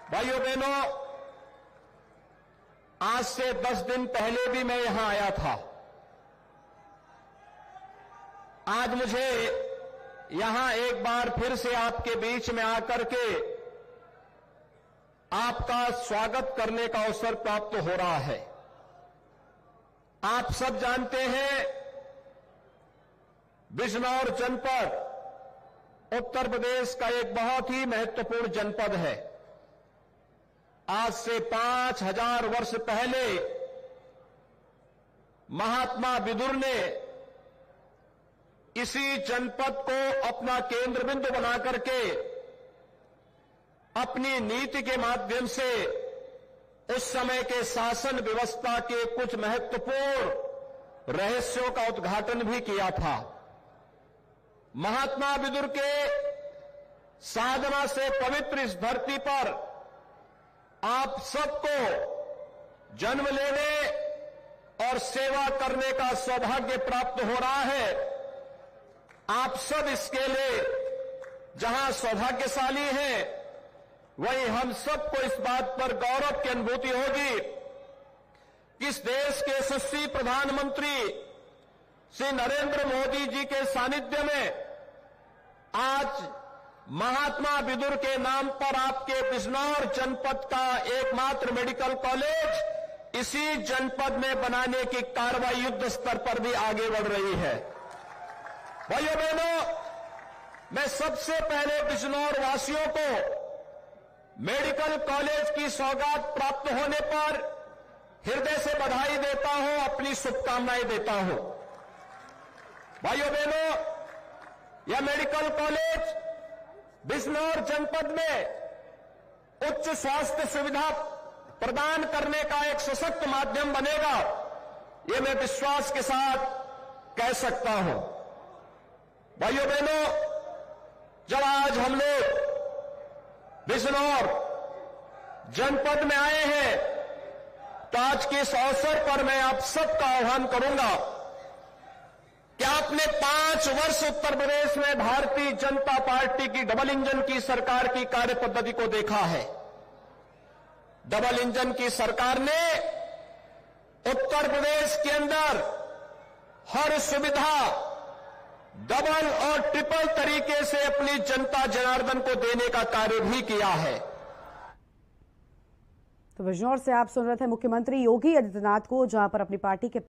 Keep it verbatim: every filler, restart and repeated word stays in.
भाइयों बहनों, आज से दस दिन पहले भी मैं यहां आया था। आज मुझे यहां एक बार फिर से आपके बीच में आकर के आपका स्वागत करने का अवसर प्राप्त हो रहा है। आप सब जानते हैं, बिजनौर जनपद उत्तर प्रदेश का एक बहुत ही महत्वपूर्ण जनपद है। आज से पांच हजार वर्ष पहले महात्मा विदुर ने इसी जनपद को अपना केंद्र बिंदु बना करके अपनी नीति के माध्यम से उस समय के शासन व्यवस्था के कुछ महत्वपूर्ण रहस्यों का उद्घाटन भी किया था। महात्मा विदुर के साधना से पवित्र इस धरती पर आप सबको जन्म लेने और सेवा करने का सौभाग्य प्राप्त हो रहा है। आप सब इसके लिए जहां सौभाग्यशाली हैं, वहीं हम सबको इस बात पर गौरव की अनुभूति होगी कि इस देश के यशस्वी प्रधानमंत्री श्री नरेंद्र मोदी जी के सानिध्य में आज महात्मा विदुर के नाम पर आपके बिजनौर जनपद का एकमात्र मेडिकल कॉलेज इसी जनपद में बनाने की कार्रवाई युद्ध स्तर पर भी आगे बढ़ रही है। भाइयों बहनों, मैं सबसे पहले बिजनौर वासियों को मेडिकल कॉलेज की सौगात प्राप्त होने पर हृदय से बधाई देता हूं, अपनी शुभकामनाएं देता हूं। भाइयों बहनों, यह मेडिकल कॉलेज बिजनौर जनपद में उच्च स्वास्थ्य सुविधा प्रदान करने का एक सशक्त माध्यम बनेगा, यह मैं विश्वास के साथ कह सकता हूं। भाइयों बहनों, जब आज हम लोग बिजनौर जनपद में आए हैं, तो आज के इस अवसर पर मैं आप सबका आह्वान करूंगा कि आपने पांच वर्ष उत्तर प्रदेश में भारतीय जनता पार्टी की डबल इंजन की सरकार की कार्य पद्धति को देखा है। डबल इंजन की सरकार ने उत्तर प्रदेश के अंदर हर सुविधा डबल और ट्रिपल तरीके से अपनी जनता जनार्दन को देने का कार्य भी किया है। तो बिजनौर से आप सुन रहे थे मुख्यमंत्री योगी आदित्यनाथ को, जहां पर अपनी पार्टी के